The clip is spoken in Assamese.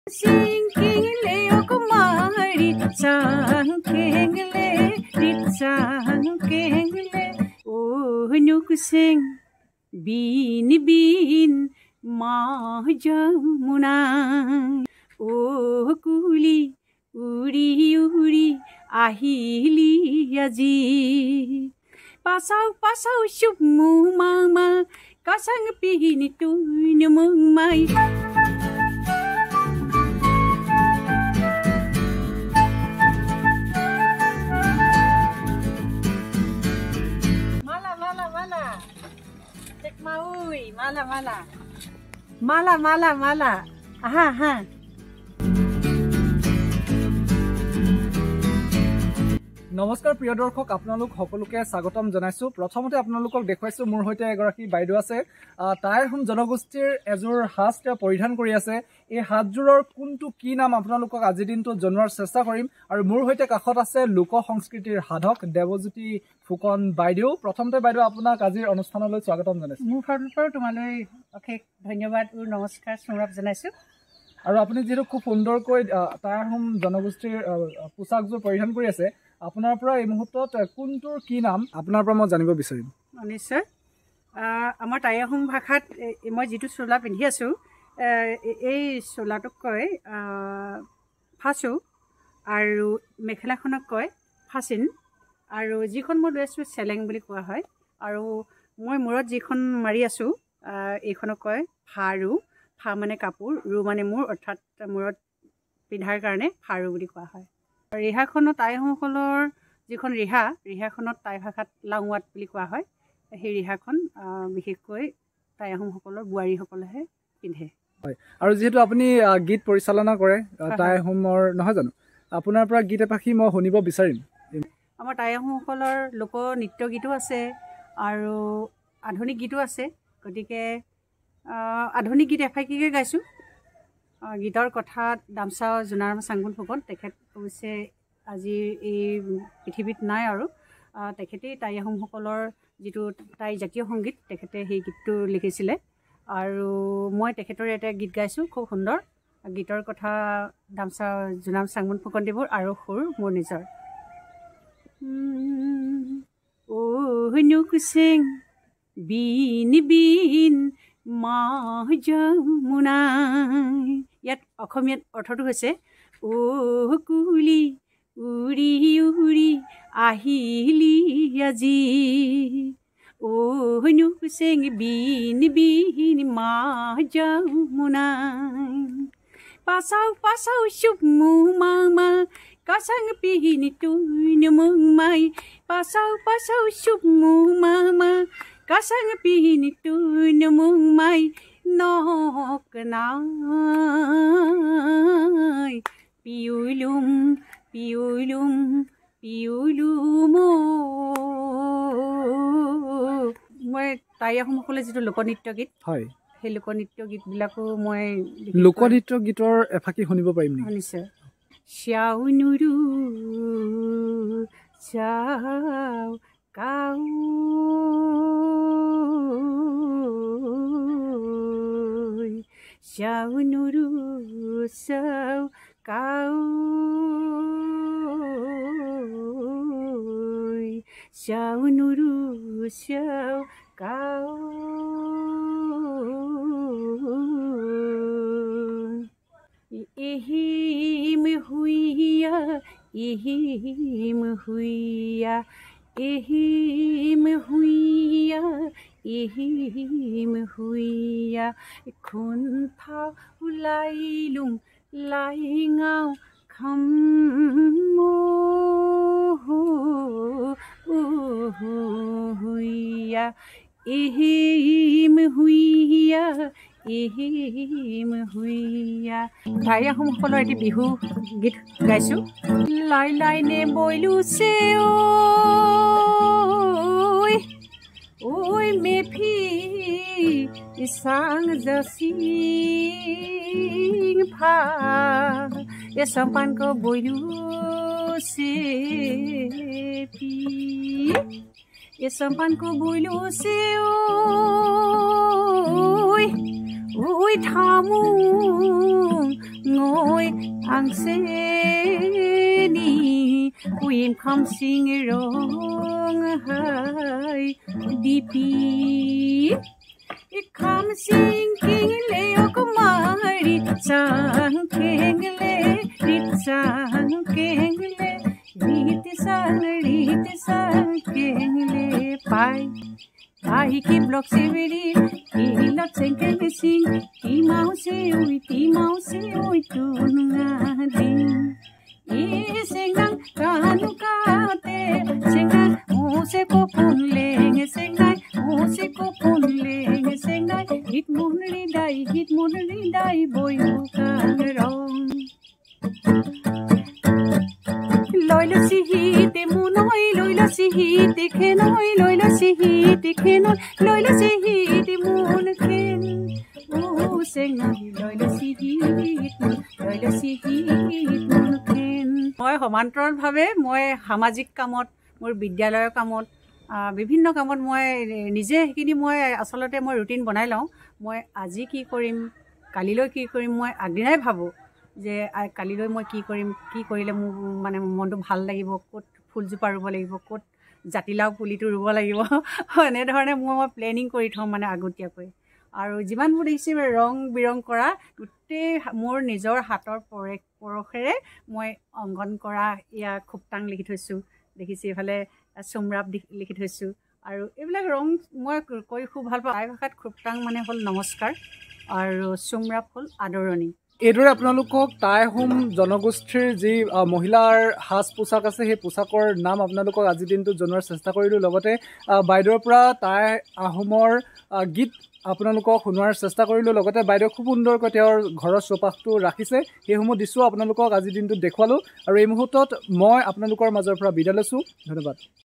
Singkingle kumari sangkingle sangkingle oh nukusing bin bin ma jamuna oh kuli uri uri ahili aji pasau pasau shubmu mama kasang pihini tu nyumai Maui, mala mala, mala mala mala, aha aha. নমস্কাৰ প্ৰিয় দৰ্শক আপোনালোক সকলোকে স্বাগতম জনাইছো প্ৰথমতে আপোনালোকক দেখুৱাইছো মোৰ হৈতে এগৰাকী বাইদেউ আছে তাইৰ হোম জনগোষ্ঠীৰ এজোৰ হাজ তেওঁ পৰিধান কৰি আছে এই হাজজোৰৰ কোনটো কি নাম আপোনালোকক আজি দিনটো জনোৱাৰ চেষ্টা কৰিম আৰু মোৰ হৈতে কাখত আছে লোক সংস্কৃতিৰ সাধক দেৱজ্যোতি ফুকন বাইদেউ প্ৰথমতে বাইদেউ আপোনাক আজিৰ অনুষ্ঠানলৈ স্বাগতম জনাইছো মোৰ ফালৰ পৰা তোমালৈ অশেষ ধন্যবাদ আৰু নমস্কাৰ স্মৰণ জনাইছো আৰু আপুনি যেটো খুব সুন্দৰকৈ তাইৰ হোম জনগোষ্ঠীৰ পোছাকজোৰ পৰিধান কৰি আছে আপোনাৰ পৰা এই মুহূৰ্তত কোনটোৰ কি নাম আপোনাৰ পৰা মই জানিব বিচাৰিম নিশ্চয় আমাৰ টাই আহোম ভাষাত মই যিটো চোলা পিন্ধি আছো এই চোলাটোক কয় ফাচু আৰু মেখেলাখনক কয় ফাচিন আৰু যিখন মই লৈ আছো চেলেং বুলি কোৱা হয় আৰু মই মূৰত যিখন মাৰি আছো এইখনক কয় ফাৰু ফা মানে কাপোৰ ৰু মানে মূৰ অৰ্থাৎ মূৰত পিন্ধাৰ কাৰণে ফাৰু বুলি কোৱা হয় ৰিহাখনত টাই আহোমসকলৰ যিখন ৰিহাখনত টাই ভাষাত লাংৱাত বুলি কোৱা হয় সেই ৰিহাখন বিশেষকৈ টাই আহোমসকলৰ বোৱাৰীসকলেহে পিন্ধে হয় আৰু যেহেতু আপুনি গীত পৰিচালনা কৰে টাই আহোমৰ নহয় জানো আপোনাৰ পৰা গীত এপাখি মই শুনিব বিচাৰিম আমাৰ টাই আহোমসকলৰ লোক নৃত্য গীতো আছে আৰু আধুনিক গীতো আছে গতিকে আধুনিক গীত এফাকিকে গাইছো গীতৰ কথাত দামচা জোনাৰাম চাংগুন ফুকন তেখেত অৱশ্যে আজি এই পৃথিৱীত নাই আৰু তেখেতেই টাই আহোমসকলৰ যিটো টাই জাতীয় সংগীত তেখেতে সেই গীতটো লিখিছিলে আৰু মই তেখেতৰ এটা গীত গাইছোঁ খুব সুন্দৰ গীতৰ কথা দামচা জোনাৰাম চাংগুন ফুকন দেৱৰ আৰু সুৰ মোৰ নিজৰ নুকুচিং বিন বিন মা যমুনা ইয়াত অসমীয়াত অৰ্থটো হৈছে অ' কুলি উৰি উৰি আহিলি আজি অ' নুকুচিং বিন বিন মা যমুনা পাছাও পাছাও চুমু মামা kasang pihini tu nyumung mai pasau pasau chupmu mama kasang pihini tu nyumung mai nok nai piulum piulum piulumo মই টাই আহোমসকলে যিটো লোকনৃত্য গীত হয় সেই লোকনৃত্য গীতবিলাকো মই লোকনৃত্য গীতৰ এফাকি শুনিব পাৰিম নেকি নিশ্চয় Xiao nuru xiao cao xiao nuru xiao cao xiao nuru xiao cao ihim huiya ihim huiya ihim huiya ihim huiya khun phao lailung laingao kham mo huiya ihim huiya ihim huiya Tai আহোমসকলৰ এটি বিহু গীত গাইছো লাই লাই নে বইলু চে ঐ মেফি ইসাং জাসিং ফা এ সম্পান কো বইলু চে পি এ সম্পান কো বইলু চে ui thamu ngồi ang se ni queen come sing rong hai dipi it come sing king leo kumari sang king le rit sang king le rit sang king le pai Ahi ki block se veri, ki lot senke sing, ti mouse ui tu nga ding. I sengang kanu kate, sengang mose ko punleng, sengai mose ko punleng, sengai hit munri dai boy kang rong. Loilo sihite munoi loilo sihite khenoi loilo sihite khenoi loilo sihite mun khen o sengai loilo sihite mun khen মই সমান্তৰালভাৱে মই সামাজিক কামত মোৰ বিদ্যালয়ৰ কামত বিভিন্ন কামত মই নিজে সেইখিনি মই আচলতে মই ৰুটিন বনাই লওঁ মই আজি কি কৰিম কালিলৈ কি কৰিম মই আগদিনাই ভাবোঁ যে কালিলৈ মই কি কৰিম কি কৰিলে মোৰ মানে মনটো ভাল লাগিব ক'ত ফুলজোপা ৰুব লাগিব ক'ত জাতিলাও পুলিটো ৰুব লাগিব এনেধৰণে মই প্লেনিং কৰি থওঁ মানে আগতীয়াকৈ আৰু যিমানবোৰ দেখিছে ৰং বিৰং কৰা গোটেই মোৰ নিজৰ হাতৰ পৰশেৰে মই অংকন কৰা ইয়া খুবটাং লিখি থৈছোঁ দেখিছে এইফালে চুমৰাপ লিখি থৈছোঁ আৰু এইবিলাক ৰং মই কৈ খুব ভাল পাওঁ টাই ভাষাত খুবটাং মানে হ'ল নমস্কাৰ আৰু চুমৰাপ হ'ল আদৰণি এইদৰে আপোনালোকক টাই আহোম জনগোষ্ঠীৰ যি মহিলাৰ সাজ পোছাক আছে সেই পোছাকৰ নাম আপোনালোকক আজিৰ দিনটোত জনোৱাৰ চেষ্টা কৰিলোঁ লগতে বাইদেউৰ পৰা টাই আহোমৰ গীত আপোনালোকক শুনোৱাৰ চেষ্টা কৰিলোঁ লগতে বাইদেউ খুব সুন্দৰকৈ তেওঁৰ ঘৰৰ চৌপাশটো ৰাখিছে সেইসমূহ দৃশ্য আপোনালোকক আজিৰ দিনটোত দেখুৱালোঁ আৰু এই মুহূৰ্তত মই আপোনালোকৰ মাজৰ পৰা বিদায় লৈছোঁ ধন্যবাদ